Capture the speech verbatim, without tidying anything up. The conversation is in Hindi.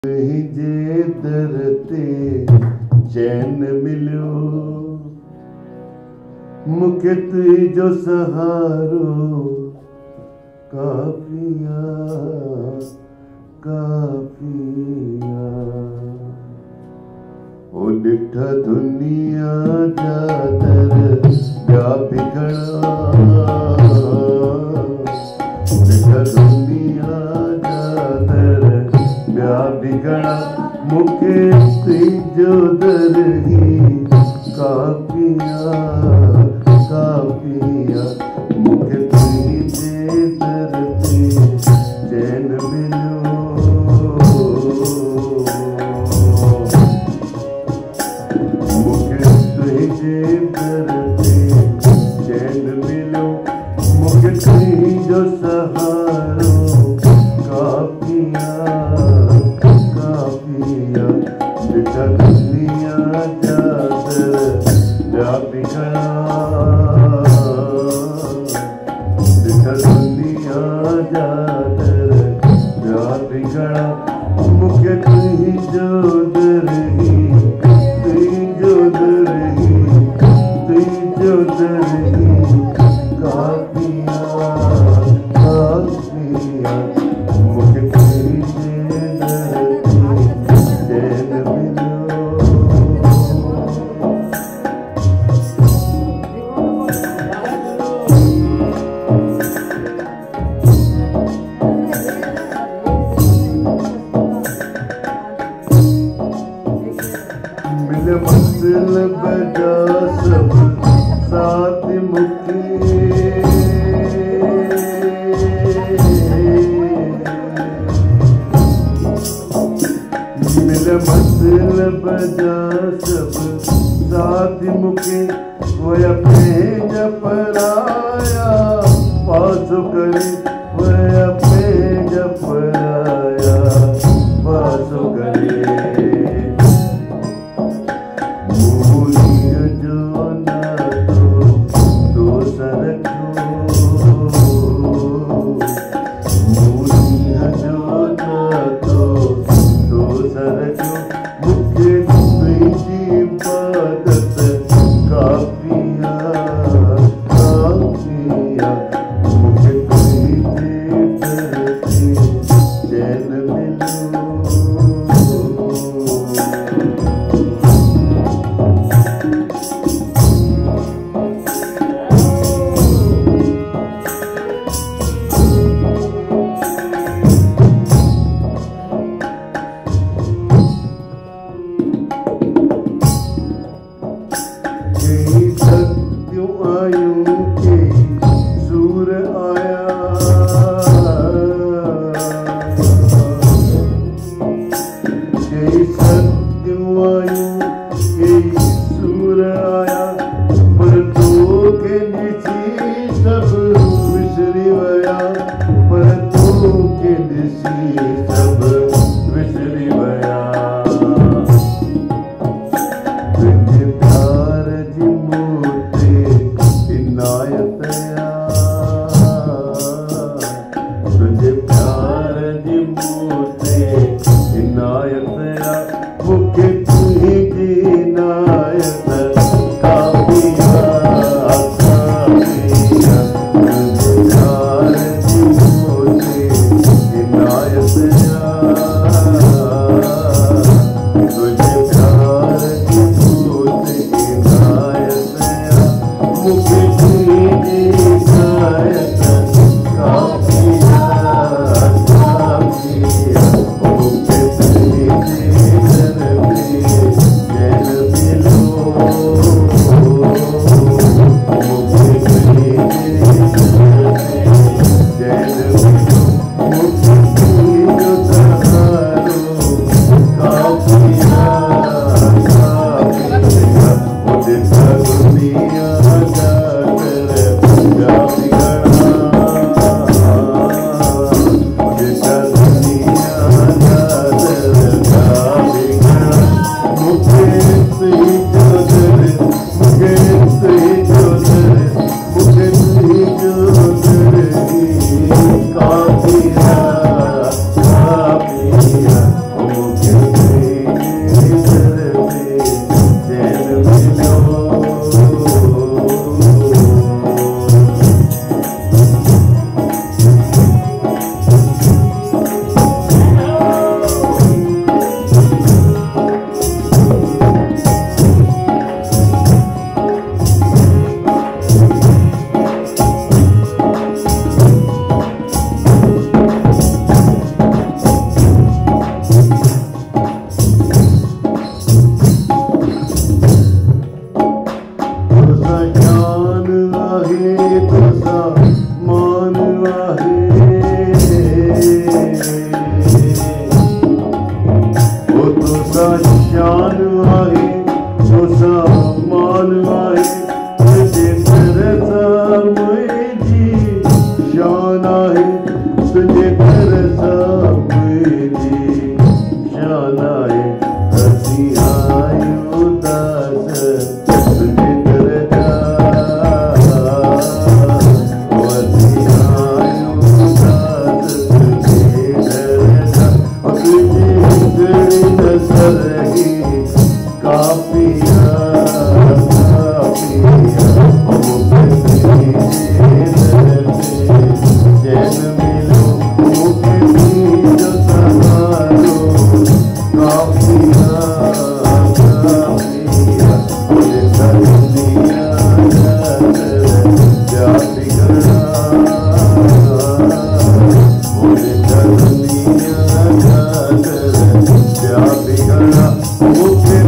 जे दरते चैन मिलो मुखे तुई जो सहारो काफिया काफिया ओ डिठा दुनिया जादर जा बिगड़ा डिठा दुनिया जादर जा बिगड़ा मुखे तुझो दरही काफिया काफिया मुखे तुझे दरते चैन मिलो मुखे तुझे दरते चैन मिलो मुखे तुझो सहारो काफिया काफिया डिठा दुनिया जादर जा बिगड़ा डिठा दुनिया जादर जा बिगड़ा मुखे तुझो दरही तुझो दरही तुझो दरही काफिया काफिया मुखे तुझे दरते चैन मिलो मिले मंजिल बजा सब साथ मुखे मिले मंजिल बजा सब साथ मुखे वह पेज पराया पासो करे वह पेज पराया पासो करे मुखे तुझे बिगड़ी नजर की कापिया कापिया वो किसी चैन मिलो मुझे भी जो संभालो कापिया कापिया मुझे दुनिया क्या बिगड़ा मुझे दुनिया क्या बिगड़ा मुझे